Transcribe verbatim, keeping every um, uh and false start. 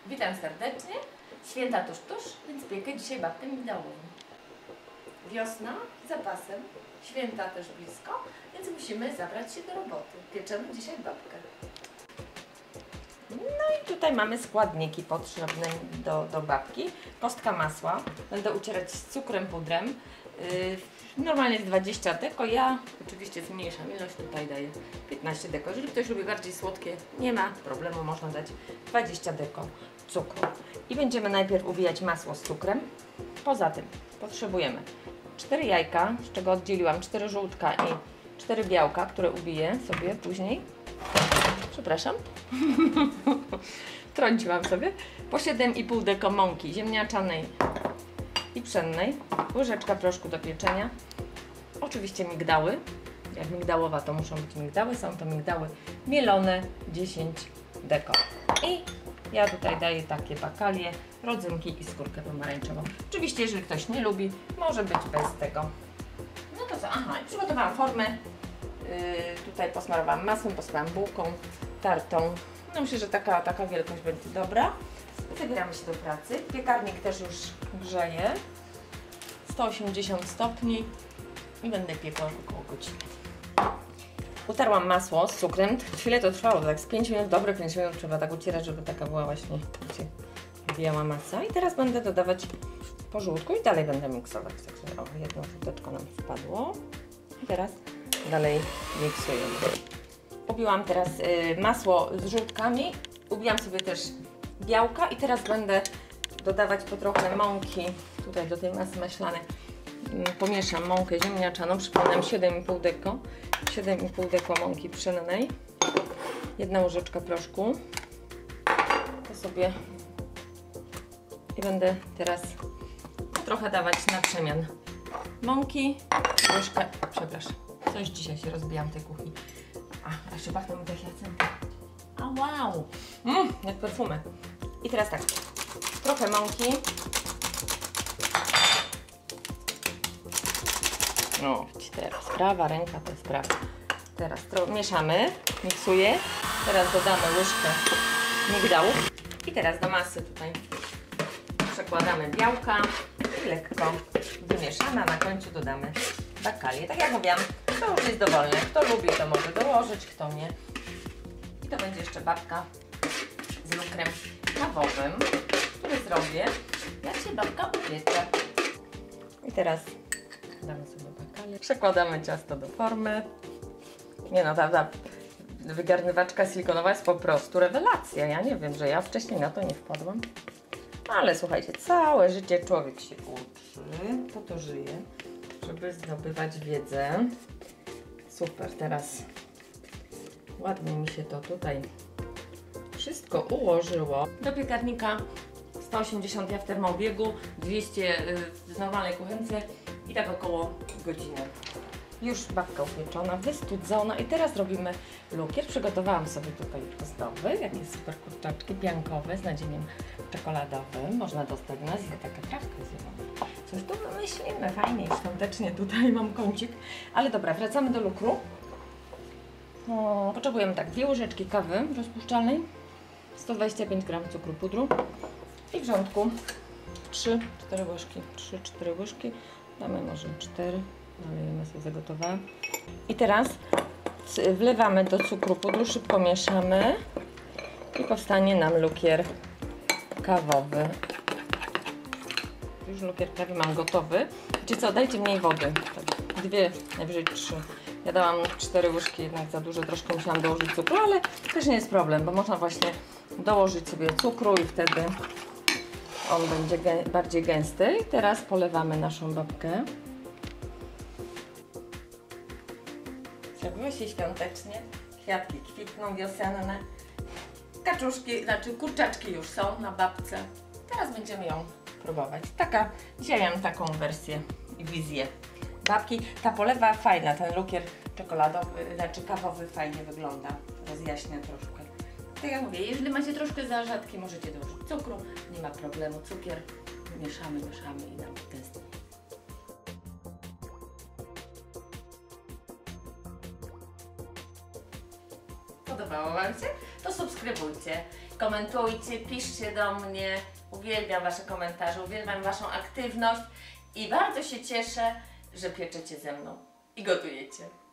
Witam serdecznie. Święta tuż, tuż, więc piekę dzisiaj babkę migdałową. Wiosna za pasem, święta też blisko, więc musimy zabrać się do roboty. Pieczemy dzisiaj babkę. No i tutaj mamy składniki potrzebne do, do babki. Kostka masła. Będę ucierać z cukrem, pudrem. Yy, normalnie jest dwadzieścia deko. Ja oczywiście zmniejszam ilość. Tutaj daję piętnaście deko. Jeżeli ktoś lubi bardziej słodkie, nie ma problemu. Można dać dwadzieścia deko cukru. I będziemy najpierw ubijać masło z cukrem. Poza tym potrzebujemy cztery jajka, z czego oddzieliłam cztery żółtka i cztery białka, które ubiję sobie później. Przepraszam. Trąciłam sobie. Po siedem i pół deko mąki ziemniaczanej i pszennej. Łyżeczka proszku do pieczenia. Oczywiście migdały. Jak migdałowa, to muszą być migdały. Są to migdały mielone, dziesięć deko. I ja tutaj daję takie bakalie, rodzynki i skórkę pomarańczową. Oczywiście, jeżeli ktoś nie lubi, może być bez tego. No to co? Aha, przygotowałam formę. Yy, tutaj posmarowałam masłem, posmarowałam bułką tartą. No myślę, że taka, taka wielkość będzie dobra. Zabieramy się do pracy. Piekarnik też już grzeje. sto osiemdziesiąt stopni i będę piekła około godziny. Utarłam masło z cukrem. Chwilę to trwało, tak z pięć minut, dobre pięć minut trzeba tak ucierać, żeby taka była właśnie biała masa. I teraz będę dodawać po żółtku i dalej będę miksować. Także o, jedno żółteczko nam wpadło. I teraz dalej miksujemy. Ubiłam teraz y, masło z żółtkami. Ubiłam sobie też białka i teraz będę dodawać po trochę mąki tutaj do tej masy maślanej. Pomieszam mąkę ziemniaczaną, przypominam siedem i pół deko, siedem i pół deko mąki pszennej, jedna łyżeczka proszku, to sobie i będę teraz trochę dawać na przemian mąki, łyżkę, przepraszam, coś dzisiaj się rozbijam w tej kuchni, a jeszcze pachną mi te hiacynty, a wow, mm, jak perfumy. I teraz tak, trochę mąki. O, teraz prawa ręka to jest prawa. Teraz mieszamy, miksuję. Teraz dodamy łyżkę migdałów. I teraz do masy tutaj przekładamy białka i lekko wymieszamy, a na końcu dodamy bakalie. Tak jak mówiłam, to już jest dowolne. Kto lubi, to może dołożyć, kto nie. I to będzie jeszcze babka z lukrem kawowym, który zrobię, jak się babka upiecze. I teraz damy sobie bakalię. Przekładamy ciasto do formy. Nie no, ta, ta wygarnywaczka silikonowa jest po prostu rewelacja. Ja nie wiem, że ja wcześniej na to nie wpadłam. Ale słuchajcie, całe życie człowiek się uczy, po to żyje, żeby zdobywać wiedzę. Super, teraz ładnie mi się to tutaj wszystko ułożyło. Do piekarnika sto osiemdziesiąt ja w termoobiegu, dwieście w normalnej kuchence. I tak około godziny. Już babka upieczona, wystudzona i teraz robimy lukier. Przygotowałam sobie tutaj ozdoby, jakie super kurczaczki piankowe z nadzieniem czekoladowym. Można dostać nas i taka trawka zjemy. Coś tu wymyślimy, fajnie i świątecznie tutaj mam kącik. Ale dobra, wracamy do lukru. O, potrzebujemy tak, dwie łyżeczki kawy rozpuszczalnej, sto dwadzieścia pięć gramów cukru pudru i wrzątku trzy cztery łyżki, trzy cztery łyżki. Damy może cztery, nalejemy sobie, zagotowałam. I teraz wlewamy do cukru pudru, szybko mieszamy i powstanie nam lukier kawowy. Już lukier kawy mam gotowy. Wiecie co, dajcie mniej wody, tak, dwie, najwyżej trzy. Ja dałam cztery łyżki, jednak za dużo, troszkę musiałam dołożyć cukru, ale też nie jest problem, bo można właśnie dołożyć sobie cukru i wtedy on będzie gę bardziej gęsty. I teraz polewamy naszą babkę. Zrobiło się świątecznie. Kwiatki kwitną wiosenne. Kaczuszki, znaczy kurczaczki już są na babce. Teraz będziemy ją próbować. Taka, dzisiaj mam taką wersję i wizję babki. Ta polewa fajna, ten lukier czekoladowy, znaczy kawowy fajnie wygląda. Rozjaśnia troszkę. Tak jak mówię, jeżeli macie troszkę za rzadki, możecie dołożyć cukru, nie ma problemu, cukier, mieszamy, mieszamy i nam gęstnie. Podobało Wam się? To subskrybujcie komentujcie, piszcie do mnie. Uwielbiam Wasze komentarze, uwielbiam Waszą aktywność i bardzo się cieszę, że pieczecie ze mną i gotujecie.